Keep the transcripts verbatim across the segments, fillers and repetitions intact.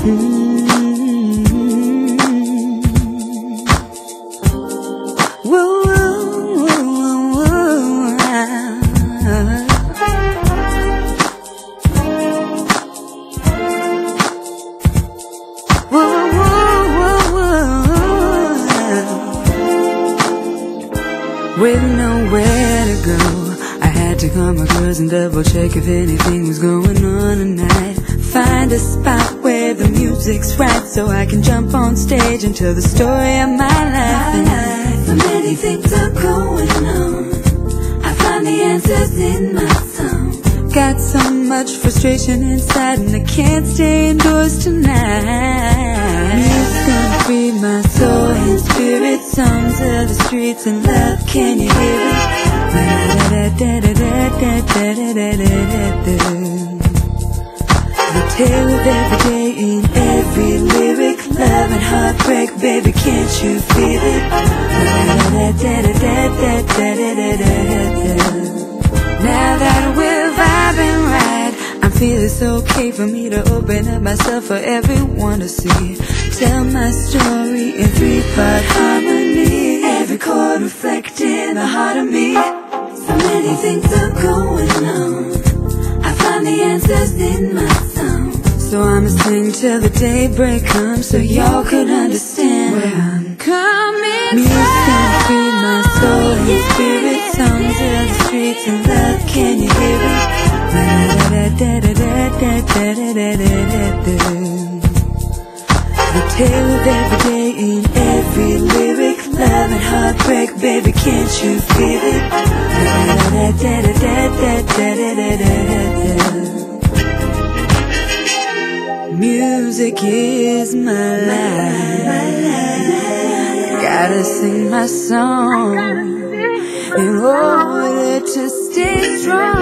With nowhere to go, I had to call my girls and double check if anything was going on tonight. Find a spot where the music's right, so I can jump on stage and tell the story of my life. And so many things are going on, I find the answers in my song. Got so much frustration inside and I can't stay indoors tonight. It's gonna free my soul and spirit, songs of the streets and love, can you hear it? The tale of every day in every lyric, love and heartbreak, baby, can't you feel it? Now that we're vibing right, I feel it's okay for me to open up myself for everyone to see. Tell my story in three-part harmony, every chord reflecting the heart of me. So many things are going on, I find the answers in my song. So I'ma sing till the daybreak comes, so y'all could understand where I'm coming from. Music free my soul and spirit, songs of the streets and love, can you hear it? The tale of every day in every lyric, love and heartbreak, baby, can't you feel it? Music is my life, gotta sing my song in order to stay strong.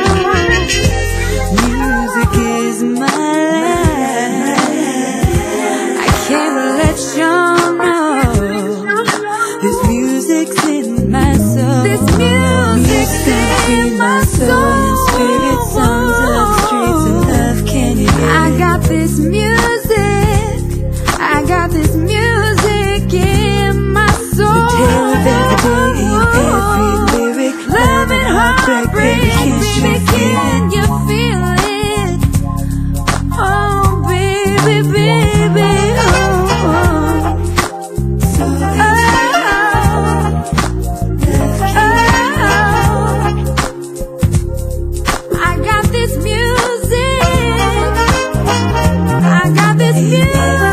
Music is my life, I can't let y'all know. This music's in my soul. This music's in my soul and spirit, songs of the streets and love, can you hear it? I got this music, I got this music in my soul. The tale of every day in every lyric, love and heartbreak, baby, can't you feel it? You feel it? Oh, baby, baby, oh, oh. So oh, oh. I got this music, I got this music.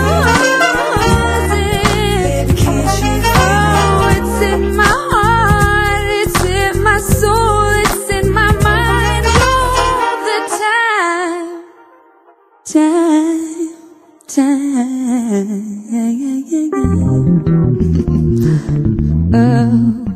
Baby, can't you feel it? Oh, it's in my heart, it's in my soul, it's in my mind all the time. Time, time, oh.